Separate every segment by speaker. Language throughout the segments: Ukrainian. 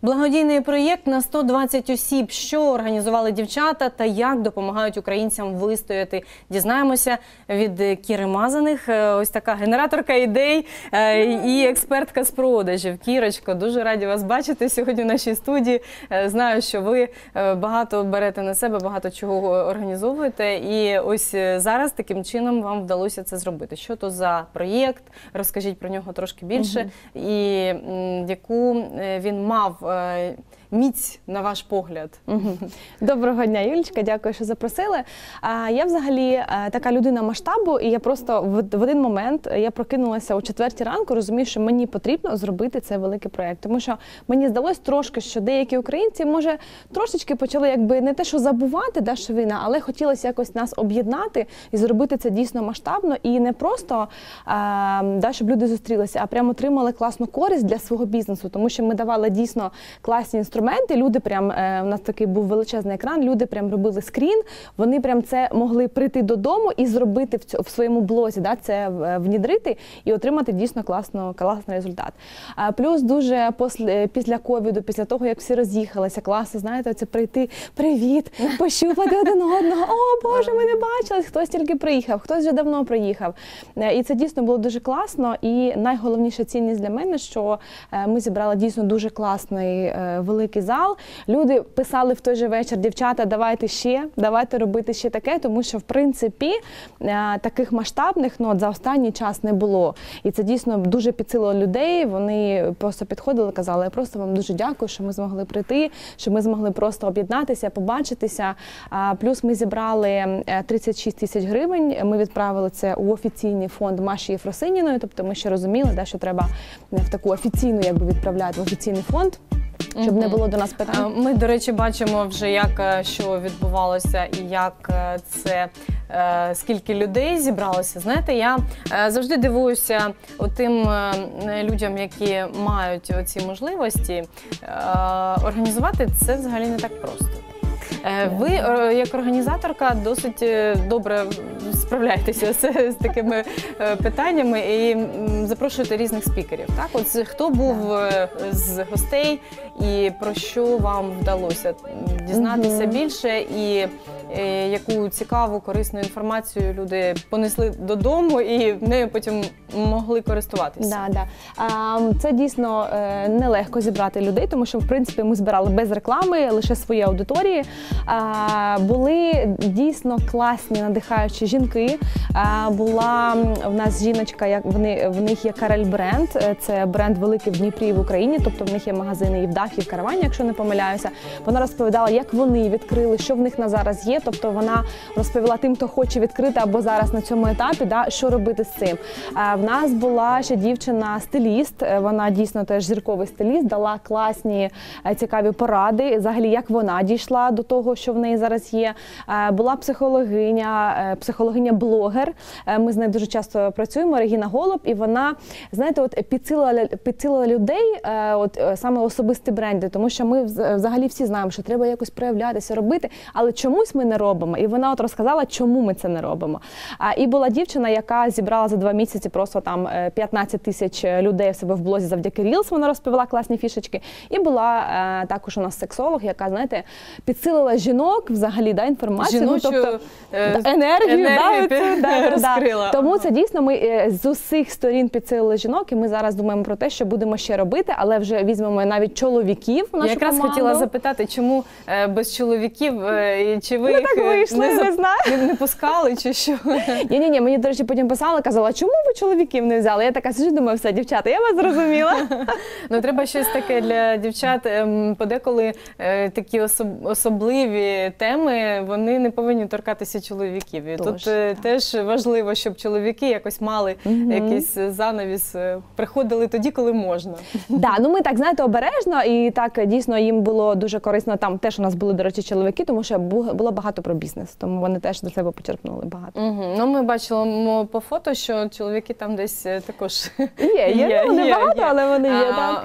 Speaker 1: Благодійний проєкт на 120 осіб. Що організували дівчата та як допомагають українцям вистояти? Дізнаємося від Кіри Мазаних. Ось така генераторка ідей і експертка з продажів. Кірочко, дуже раді вас бачити сьогодні в нашій студії. Знаю, що ви багато берете на себе, багато чого організовуєте. І ось зараз таким чином вам вдалося це зробити. Що то за проєкт? Розкажіть про нього трошки більше. І яку він мав міць, на ваш погляд?
Speaker 2: Доброго дня, Юлічка, дякую, що запросили. Я взагалі така людина масштабу, і я просто в один момент я прокинулася о 4 ранку, розумію, що мені потрібно зробити цей великий проєкт. Тому що мені здалось трошки, що деякі українці, може, трошечки почали якби не те, що забувати, що війна, але хотілося якось нас об'єднати і зробити це дійсно масштабно. І не просто, щоб люди зустрілися, а прямо отримали класну користь для свого бізнесу. Тому що ми давали дійсно класні інструменти, люди прям, у нас такий був величезний екран, люди прям робили скрін, вони прям це могли прийти додому і зробити в своєму блозі, це внідрити і отримати дійсно класний результат. Плюс дуже після ковіду, після того, як всі роз'їхалися, класно, знаєте, це прийти, привіт, пощупати один одного, о Боже, ми не бачились, хтось тільки приїхав, хтось вже давно приїхав. І це дійсно було дуже класно, і найголовніша цінність для мене, що ми зібрали дійсно дуже класний великий зал. Люди писали в той же вечір: дівчата, давайте робити ще таке, тому що, в принципі, таких масштабних за останній час не було. І це дійсно дуже підсилило людей, вони просто підходили, казали: я просто вам дуже дякую, що ми змогли прийти, що ми змогли просто об'єднатися, побачитися. Плюс ми зібрали 36 тисяч гривень, ми відправили це у офіційний фонд Маші Єфросиніної, тобто ми ще розуміли, що треба в таку офіційну відправляти в офіційний фонд, щоб не було до нас питань.
Speaker 1: Ми, до речі, бачимо вже, що відбувалося і як це, скільки людей зібралося. Знаєте, я завжди дивуюся тим людям, які мають ці можливості. Організувати це взагалі не так просто. Ви, як організаторка, досить добре справляєтеся з такими питаннями і запрошуєте різних спікерів. Так? От хто був з гостей і про що вам вдалося дізнатися більше, і яку цікаву, корисну інформацію люди понесли додому і нею потім могли користуватися?
Speaker 2: Це дійсно нелегко зібрати людей, тому що, в принципі, ми збирали без реклами, лише свої аудиторії. Були дійсно класні, надихаючі жінки. Була в нас жіночка, в них є Карель бренд, це бренд великий в Дніпрі і в Україні, тобто в них є магазини і в Дахі, і в Каравані, якщо не помиляюся. Вона розповідала, як вони відкрили, що в них на зараз є, тобто вона розповіла тим, хто хоче відкрити або зараз на цьому етапі, що робити з цим. В нас була ще дівчина-стиліст, вона дійсно теж зірковий стиліст, дала класні, цікаві поради, взагалі, як вона дійшла до того, що в неї зараз є. Була психологиня-блогер, ми з нею дуже часто працюємо, Регіна Голуб, і вона, знаєте, підсилила людей, саме особисті бренди, тому що ми взагалі всі знаємо, що треба якось проявлятися, робити, але чомусь ми не робимо. І вона розказала, чому ми це не робимо. І була дівчина, яка зібрала за 2 місяці просто 15 тисяч людей в себе в блозі завдяки Reels, вона розповіла класні фішечки. І була також у нас сексолог, яка, знаєте, підсилила жінок, взагалі, інформацію,
Speaker 1: жіночу
Speaker 2: енергію
Speaker 1: розкрила.
Speaker 2: Тому це дійсно ми з усіх сторін підсилили жінок, і ми зараз думаємо про те, що будемо ще робити, але вже візьмемо навіть чоловіків в нашу команду.
Speaker 1: Я якраз хотіла запитати, чому без чоловіків, чи ви їх не пускали, чи що?
Speaker 2: Ні, мені, до речі, потім писали, казала, чому ви чоловіків не взяли? Я така сиджу, думаю, все, дівчата, я вас зрозуміла.
Speaker 1: Треба щось таке для дівчат. Подеколи такі особливі теми, вони не повинні торкатися чоловіків. І тут теж важливо, щоб чоловіки якось мали якийсь занавіс, приходили тоді, коли можна.
Speaker 2: Ми так, знаєте, обережно, і так, дійсно, їм було дуже корисно. Там теж у нас були, до речі, чоловіки, тому що було багато багато про бізнес, тому вони теж до себе почерпнули багато.
Speaker 1: Ну, ми бачили по фото, що чоловіки там десь також
Speaker 2: Є, ну, не багато, але вони є, так.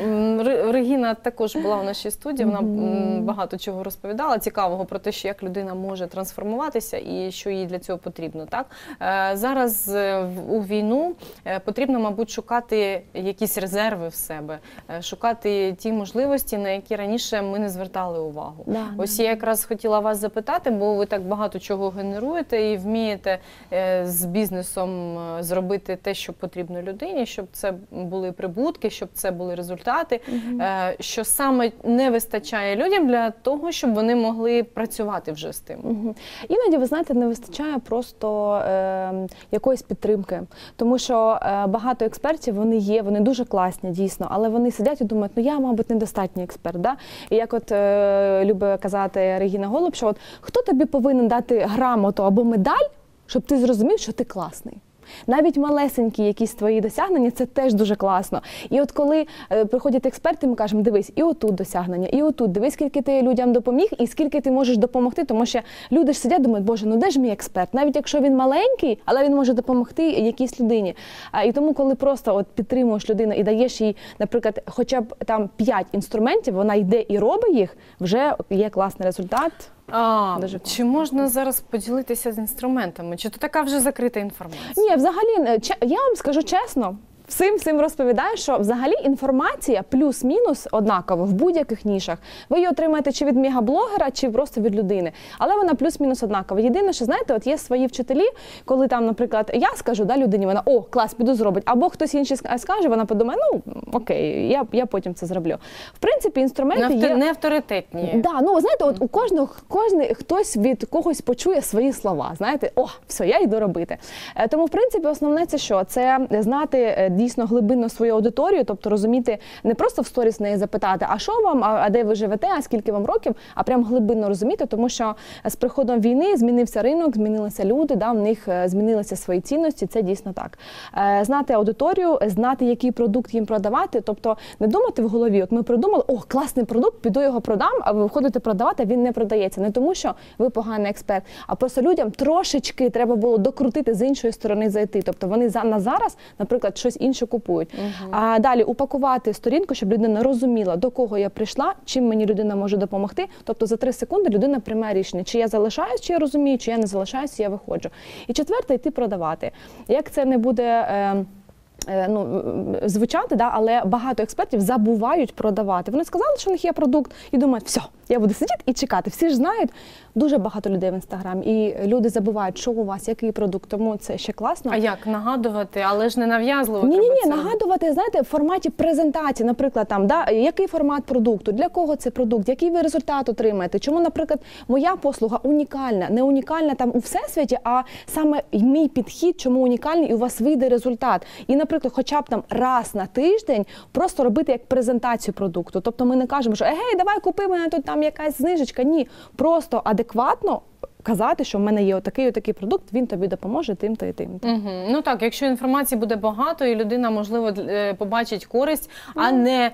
Speaker 1: Регіна також була в нашій студії, вона багато чого розповідала, цікавого про те, що як людина може трансформуватися і що їй для цього потрібно. Так? Зараз у війну потрібно, мабуть, шукати якісь резерви в себе, шукати ті можливості, на які раніше ми не звертали увагу. Ось я якраз хотіла вас запитати, бо ви так багато чого генеруєте і вмієте з бізнесом зробити те, що потрібно людині, щоб це були прибутки, щоб це були результати, що саме не вистачає людям для того, щоб вони могли працювати вже з тим.
Speaker 2: Іноді, ви знаєте, не вистачає просто якоїсь підтримки, тому що багато експертів, вони дуже класні, дійсно, але вони сидять і думають, ну я, мабуть, недостатній експерт. Да? І як от любить казати Регіна Голуб, що от хто тобі повинен дати грамоту або медаль, щоб ти зрозумів, що ти класний. Навіть малесенькі якісь твої досягнення – це теж дуже класно. І от коли приходять експерти, ми кажемо, дивись, і отут досягнення, і отут, дивись, скільки ти людям допоміг, і скільки ти можеш допомогти, тому що люди ж сидять, думають, боже, ну де ж мій експерт? Навіть якщо він маленький, але він може допомогти якійсь людині. І тому, коли просто от підтримуєш людину і даєш їй, наприклад, хоча б там 5 інструментів, вона йде і робить їх, вже є класний результат.
Speaker 1: Чи можна зараз поділитися з інструментами? Чи то така вже закрита інформація?
Speaker 2: Ні, взагалі, я вам скажу чесно, всім розповідаю, що взагалі інформація плюс-мінус однакова в будь-яких нішах. Ви її отримаєте чи від мегаблогера, чи просто від людини. Але вона плюс-мінус однакова. Єдине, що, знаєте, от є свої вчителі, коли там, наприклад, я скажу людині, вона, о, клас, піду зробить. Або хтось інший скаже, вона подумає, ну, окей, я потім це зроблю. В принципі, інструменти є...
Speaker 1: Не авторитетні.
Speaker 2: Да, ну, знаєте, от у кожний хтось від когось почує свої слова, знаєте, о, все, я йду робити. Тому, в принципі, основне це що? Це знати дійсно глибинно свою аудиторію, тобто розуміти, не просто в сторіс неї запитати, а що вам, а де ви живете, а скільки вам років, а прям глибинно розуміти, тому що з приходом війни змінився ринок, змінилися люди, да, в них змінилися свої цінності, це дійсно так. Знати аудиторію, знати, який продукт їм продавати, тобто не думати в голові, от ми придумали, о, класний продукт, піду його продам, а ви виходите продавати, а він не продається. Не тому, що ви поганий експерт, а просто людям трошечки треба було докрутити з іншої сторони зайти, тобто вони на зараз, наприклад, щось інше купують. А далі упакувати сторінку, щоб людина розуміла, до кого я прийшла, чим мені людина може допомогти. Тобто за 3 секунди людина приймає рішення, чи я залишаюсь, чи я розумію, чи я не залишаюсь, я виходжу. І четверте, йти продавати. Як це не буде звучати, да, але багато експертів забувають продавати. Вони сказали, що у них є продукт, і думають, все, я буду сидіти і чекати. Всі ж знають, дуже багато людей в Інстаграмі, і люди забувають, що у вас, який продукт, тому це ще класно.
Speaker 1: А як нагадувати, але ж не нав'язливо?
Speaker 2: Ні, нагадувати, знаєте, в форматі презентації, наприклад, там, да, який формат продукту, для кого це продукт, який ви результат отримаєте, чому, наприклад, моя послуга унікальна, не унікальна там у всесвіті, а саме мій підхід, чому унікальний, і у вас вийде результат. І, наприклад, хоча б там раз на тиждень просто робити як презентацію продукту. Тобто ми не кажемо, що «Егей, давай купи мене, тут там якась знижечка». Ні, просто адекватно казати, що в мене є отакий продукт, він тобі допоможе тим-то і тим-то.
Speaker 1: Ну так, якщо інформації буде багато, і людина, можливо, побачить користь, а не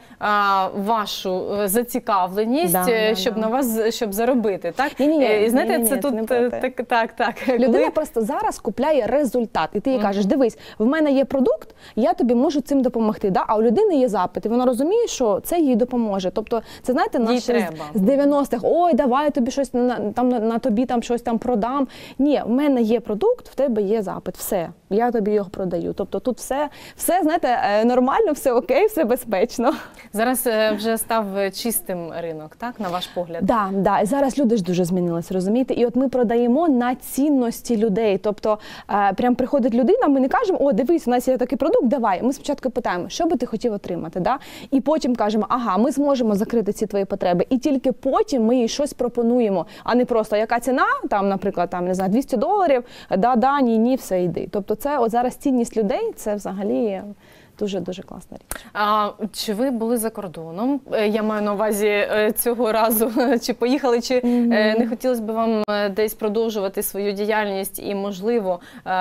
Speaker 1: вашу зацікавленість, щоб на вас, щоб заробити, так? І знаєте, це тут так.
Speaker 2: Людина просто зараз купляє результат, і ти їй кажеш, дивись, в мене є продукт, я тобі можу цим допомогти, да? А у людини є запит, і вона розуміє, що це їй допоможе. Тобто, це, знаєте, наше з 90-х, ой, давай я тобі щось, там на тобі там щось там продам. Ні, в мене є продукт, в тебе є запит, все, я тобі його продаю. Тобто тут все, знаєте, нормально, все окей, все безпечно.
Speaker 1: Зараз вже став чистим ринок, так, на ваш погляд?
Speaker 2: Да, і зараз люди ж дуже змінилися, розумієте? І от ми продаємо на цінності людей. Тобто, прям приходить людина, ми не кажемо, о, дивись, у нас є такий продукт, давай. Ми спочатку питаємо, що би ти хотів отримати, да? І потім кажемо, ага, ми зможемо закрити ці твої потреби. І тільки потім ми їй щось пропонуємо, а не просто, яка ціна, там, наприклад, там, не знаю, $200, да, ні, все, йди. Тобто це от зараз цінність людей, це взагалі дуже-дуже класна річ.
Speaker 1: А чи ви були за кордоном? Я маю на увазі цього разу. Чи поїхали, чи не хотілося б вам десь продовжувати свою діяльність і, можливо,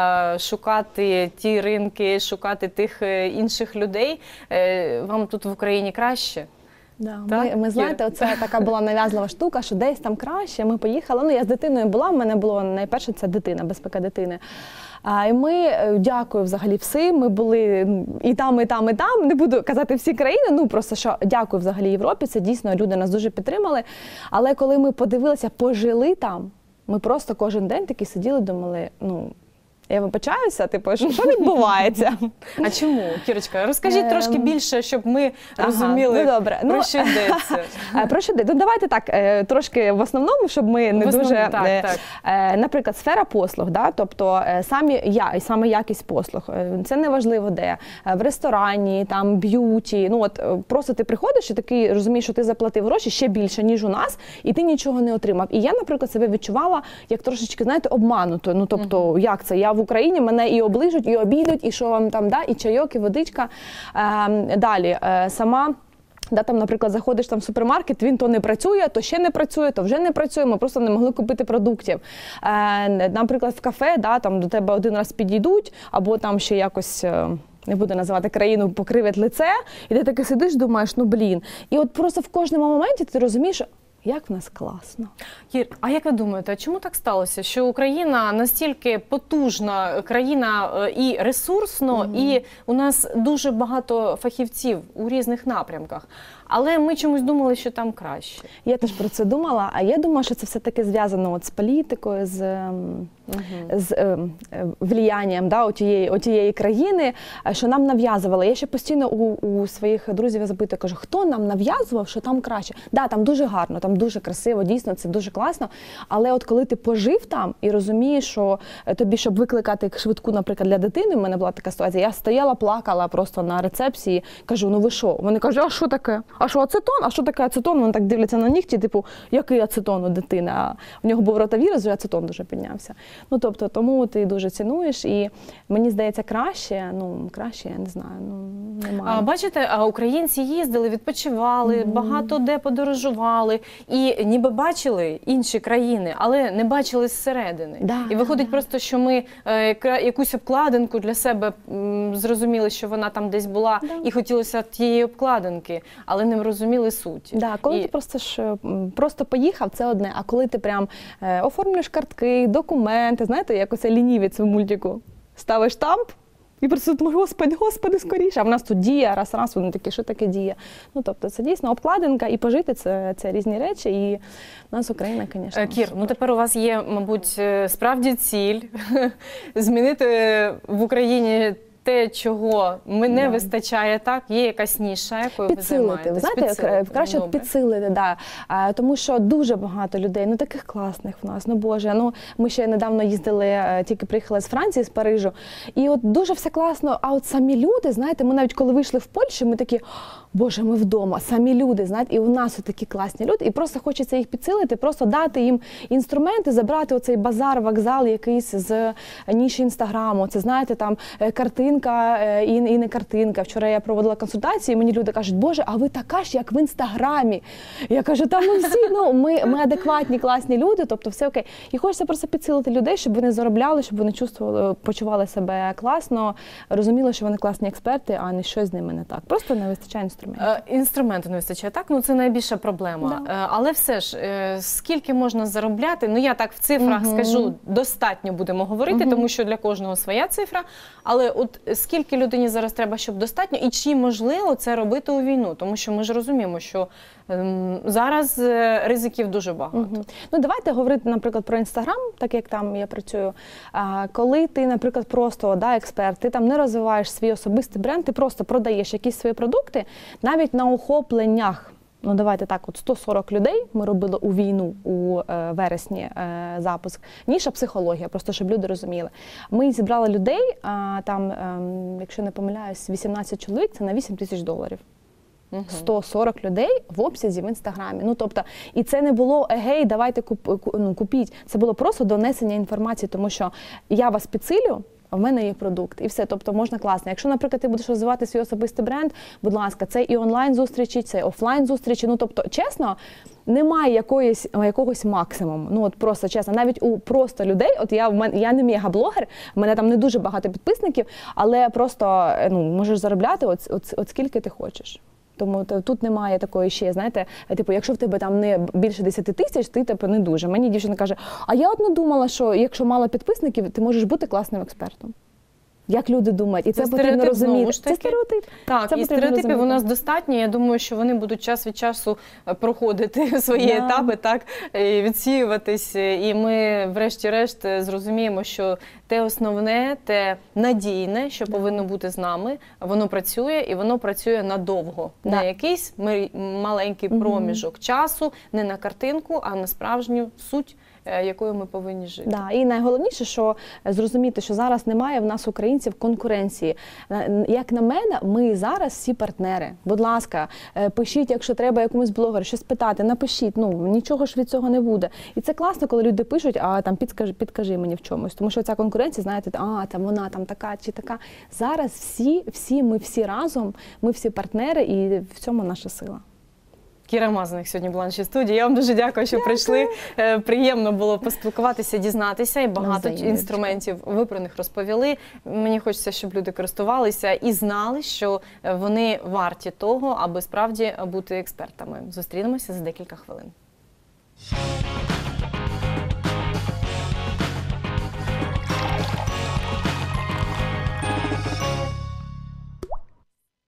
Speaker 1: шукати ті ринки, шукати тих інших людей? Вам тут в Україні краще?
Speaker 2: Да,
Speaker 1: Так,
Speaker 2: ми знаєте, це така була нав'язлива штука, що десь там краще, ми поїхали. Ну, я з дитиною була, в мене було найперше це дитина, безпека дитини. І ми, дякую взагалі всім, ми були і там, і там, і там, не буду казати всі країни, ну просто що дякую взагалі Європі, це дійсно люди нас дуже підтримали. Але коли ми подивилися, пожили там, ми просто кожен день такі сиділи, думали, ну, я вибачаюся, типу, що відбувається?
Speaker 1: А чому, Кірочка? Розкажіть трошки більше, щоб ми розуміли,
Speaker 2: ну, добре.
Speaker 1: про що йдеться.
Speaker 2: Про що йде? Ну, давайте так, трошки в основному, щоб ми не дуже...
Speaker 1: Так.
Speaker 2: Наприклад, сфера послуг, да? Тобто саме якість послуг. Це не важливо де. В ресторані, там, б'юті. Ну, от просто ти приходиш і такий розумієш, що ти заплатив гроші ще більше, ніж у нас, і ти нічого не отримав. І я, наприклад, себе відчувала як трошечки, знаєте, обманутою. Ну, тобто, як це? Я в Україні, мене і оближуть, і обійдуть, і що вам там, да? І чайок, і водичка. Далі, сама... Да, там, наприклад, заходиш там в супермаркет, він то не працює, то ще не працює, то вже не працює, ми просто не могли купити продуктів. Наприклад, в кафе, да, там до тебе один раз підійдуть, або там ще якось... не буду називати країну, покривать лице, і ти таки сидиш, думаєш, ну блін. І от просто в кожному моменті ти розумієш, як в нас класно.
Speaker 1: Кір, а як ви думаєте, чому так сталося, що Україна настільки потужна країна і ресурсно, і у нас дуже багато фахівців у різних напрямках, але ми чомусь думали, що там краще?
Speaker 2: Я теж про це думала, а я думаю, що це все-таки зв'язано от з політикою, з влиянням, да, отієї країни, що нам нав'язували. Я ще постійно у своїх друзів запитую, кажу, хто нам нав'язував, що там краще? Да, там дуже гарно, там дуже красиво, дійсно, це дуже класно, але от коли ти пожив там і розумієш, що тобі, щоб викликати швидку, наприклад, для дитини, в мене була така ситуація, я стояла, плакала просто на рецепції, кажу, ну ви що? Вони кажуть, а що таке? А що ацетон? А що таке ацетон? Вони так дивляться на нігті, типу, який ацетон у дитини? А в нього був ротавірус, вже ацетон дуже піднявся. Ну, тобто, тому ти дуже цінуєш, і мені здається, краще, я не знаю, немає.
Speaker 1: Бачите, українці їздили, відпочивали, багато де подорожували, і ніби бачили інші країни, але не бачили зсередини. І виходить просто, що ми якусь обкладинку для себе зрозуміли, що вона там десь була, і хотілося тієї обкладинки, але не розуміли суть.
Speaker 2: Коли ти просто поїхав, це одне, а коли ти прям оформлюєш картки, документи, знаєте, як оце лінівець в мультику, ставиш штамп, і просто думаєш, господи, скоріше. А в нас тут дія, раз, вони такі, що таке дія? Ну, тобто, це дійсно обкладинка, і пожити це різні речі, і в нас Україна, звісно.
Speaker 1: Кір, ну тепер у вас є, мабуть, справді ціль змінити в Україні те, чого не вистачає, так? Є якась ніша, якою ви займаєтесь?
Speaker 2: Знаєте, краще підсилити, да. Тому що дуже багато людей, таких класних в нас, Боже. Ми ще недавно їздили, тільки приїхали з Франції, з Парижу, і от дуже все класно, а от самі люди, знаєте, ми навіть коли вийшли в Польщу, ми такі, Боже, ми вдома, самі люди, знаєте, і у нас такі класні люди, і просто хочеться їх підсилити, просто дати їм інструменти, забрати оцей базар, вокзал якийсь з ніші Інстаграму, це, знаєте, там картинка і не картинка. Вчора я проводила консультації, і мені люди кажуть, Боже, а ви така ж, як в Інстаграмі. Я кажу, там ми всі, ми адекватні, класні люди, тобто все окей. І хочеться просто підсилити людей, щоб вони заробляли, щоб вони почували себе класно, розуміли, що вони класні експерти, а не щось з ними не так. Просто не вистачає інструментів.
Speaker 1: Інструменту не вистачає, так? Це найбільша проблема. Але все ж, скільки можна заробляти? Я так в цифрах скажу, достатньо будемо говорити, тому що для кожного своя цифра. Але от скільки людині зараз треба, щоб достатньо, і чи можливо це робити у війну? Тому що ми ж розуміємо, що зараз ризиків дуже багато.
Speaker 2: Давайте говорити, наприклад, про Інстаграм, так як там я працюю. Коли ти, наприклад, просто експерт, ти там не розвиваєш свій особистий бренд, ти просто продаєш якісь свої продукти, навіть на охопленнях. Давайте так, 140 людей ми робили у війну у вересні запуск. Ніша психологія, просто щоб люди розуміли. Ми зібрали людей, там, якщо не помиляюсь, 18 чоловік, це на $8,000. 140 людей в обсязі в Інстаграмі. Тобто, і це не було, гей, давайте купіть. Це було просто донесення інформації, тому що я вас підсилю, в мене є продукт, і все, тобто можна класно. Якщо, наприклад, ти будеш розвивати свій особистий бренд, будь ласка, це і онлайн-зустрічі, це і офлайн-зустрічі, тобто, чесно, немає якогось максимуму, просто чесно, навіть у просто людей, я не мегаблогер, в мене там не дуже багато підписників, але просто, можеш заробляти от скільки ти хочеш. Тому тут немає такої ще, знаєте, типу, якщо в тебе там не більше 10 тисяч, ти типу не дуже. Мені дівчина каже, а я от не думала, що якщо мало підписників, ти можеш бути класним експертом. Як люди думають, і це потрібно розуміти. Це стереотип.
Speaker 1: Так, і стереотипів у нас достатньо. Я думаю, що вони будуть час від часу проходити свої етапи, так, і відсіюватись. І ми, врешті-решт, зрозуміємо, що те основне, те надійне, що повинно бути з нами, воно працює, і воно працює надовго. Не якийсь маленький проміжок часу, не на картинку, а на справжню суть, якою ми повинні жити.
Speaker 2: Да, і найголовніше, що зрозуміти, що зараз немає в нас, українців, конкуренції. Як на мене, ми зараз всі партнери. Будь ласка, пишіть, якщо треба якомусь блогеру щось питати, напишіть, нічого ж від цього не буде. І це класно, коли люди пишуть, а там підкажи мені в чомусь. Тому що ця конкуренція, знаєте, там вона там така чи така. Зараз ми всі разом, ми всі партнери, і в цьому наша сила.
Speaker 1: Кіра Мазаник сьогодні була в нашій студії. Я вам дуже дякую, що прийшли. Приємно було поспілкуватися, дізнатися. І багато інструментів ви про них розповіли. Мені хочеться, щоб люди користувалися і знали, що вони варті того, аби справді бути експертами. Зустрінемося за декілька хвилин.